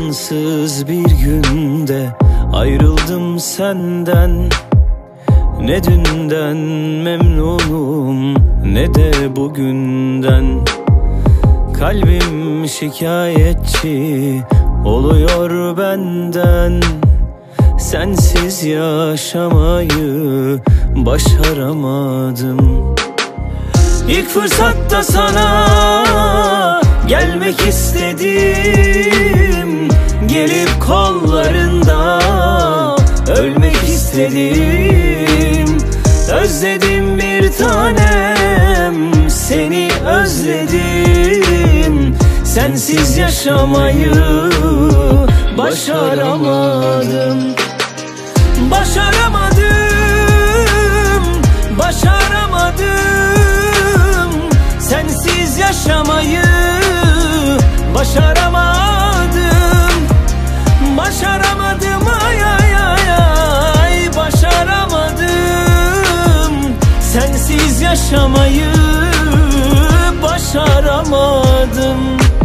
zamansız bir günde ayrıldım senden. Ne dünden memnunum ne de bugünden. Kalbim şikayetçi oluyor benden. Sensiz yaşamayı başaramadım. İlk fırsatta sana gelmek istedim. Gelip kollarında ölmek istedim. Özledim bir tanem, seni özledim. Sensiz yaşamayı başaramadım. Başaramadım, başaramadım. Sensiz yaşamayı başaramadım. Başaramadım, ay ay ay ay. Başaramadım. Sensiz yaşamayı başaramadım.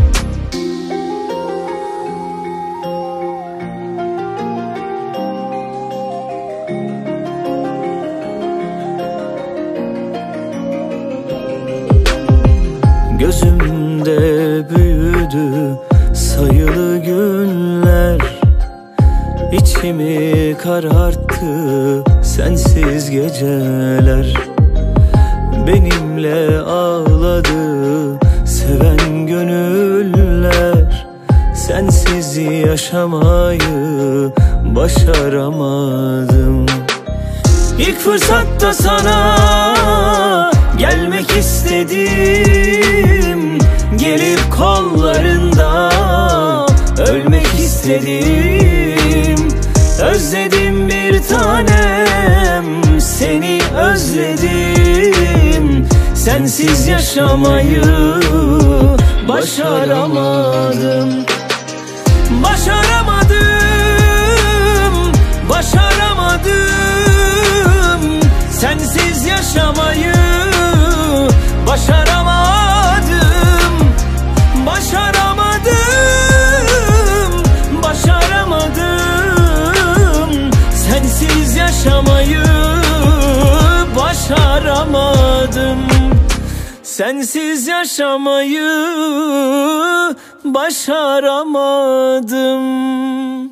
Gözümde büyüdü sayılı günler. İçimi kararttı sensiz geceler. Benimle ağladı seven gönüller. Sensiz yaşamayı başaramadım. İlk fırsatta sana gelmek istedim. Gelip kollarında ölmek istedim. Özledim bir tanem, seni özledim. Sensiz yaşamayı başaramadım. Başaramadım, başaramadım. Sensiz yaşamayı başaramadım. Başaramadım, başaramadım. Sensiz yaşamayı başaramadım. Sensiz yaşamayı başaramadım.